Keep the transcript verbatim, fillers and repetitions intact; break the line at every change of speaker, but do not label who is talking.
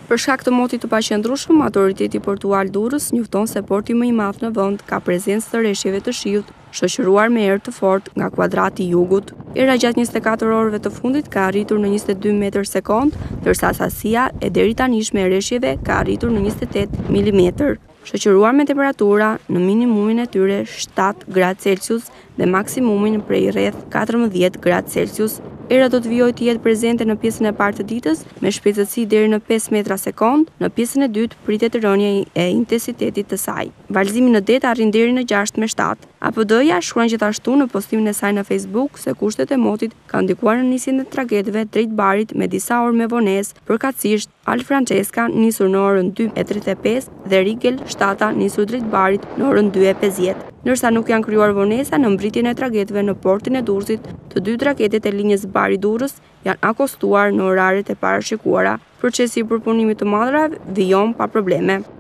Për shkak të motit të paqëndrueshëm, Autoriteti Portual Durrës njofton se porti më i madh në vend ka prezencë të reshjeve të shiut, shoqëruar me erë të fortë nga kuadrati i jugut. Era gjatë njëzet e katër orëve të fundit ka arritur në njëzet e dy metër sekond, ndërsa sasia e deri tanishme e reshjeve ka arritur në njëzet e tetë milimetër, shoqëruar me temperatura në minimumin e tyre shtatë gradë Celsius dhe maksimumin prej rreth katërmbëdhjetë gradë Celsius. Era do të vijojë të jetë prezente në pjesën e parë të ditës me shpejtësi deri në pesë metra sekond, në pjesën e dytë pritet rënje e intensitetit të saj. Valzimi në det arrin deri në gjashtë me shtatë. A P D-ja shkruan gjithashtu në postimin e saj në Facebook se kushtet e motit kanë ndikuar në nisjen e tragedëve drejt barit me disa orë me vonesë, përkatësisht Al Francesca nisur në orën dy e tridhjetë e pesë dhe Rigel shtata nisur drejt barit në orën dy e pesëdhjetë. Ndërsa nuk janë krijuar vonesa në mbritjen e tragedëve në portin e Durrësit, të dy tragedet e linjës Bari-Durrës janë akostuar në oraret e parashikuara. Procesi i përpunimit të madrave vijon pa probleme.